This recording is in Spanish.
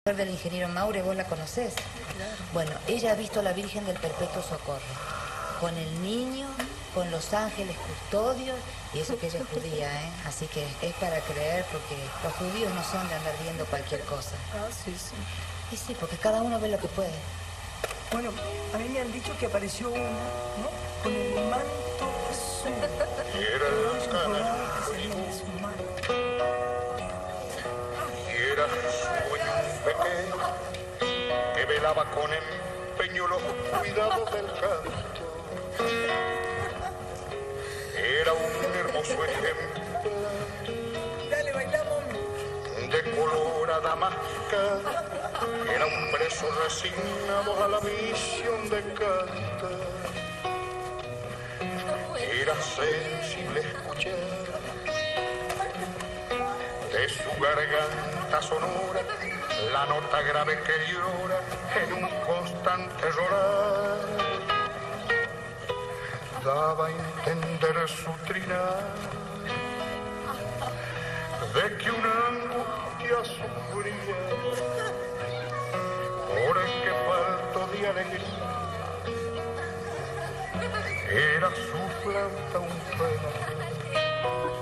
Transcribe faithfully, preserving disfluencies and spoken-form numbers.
Del ingeniero Maure, vos la conocés. Claro. Bueno, ella ha visto a la Virgen del Perpetuo Socorro, con el niño, con los ángeles custodios, y eso que ella es judía, ¿eh? Así que es para creer, porque los judíos no son de andar viendo cualquier cosa. Ah, sí, sí. Y sí, porque cada uno ve lo que puede. Bueno, a mí me han dicho que apareció uno, ¿no? Con el manto azul. Era el canal y era sueño un pequeño que velaba con empeño los cuidados del canto. Era un hermoso ejemplo. Dale, bailamos. De colorada máscara. Era un preso resignado a la misión de cantar. Era sensible escuchar de su garganta sonora la nota grave que llora en un constante llorar. Daba a entender su trinar de que una angustia sufría por el que falto de alegría. Era su flauta un pena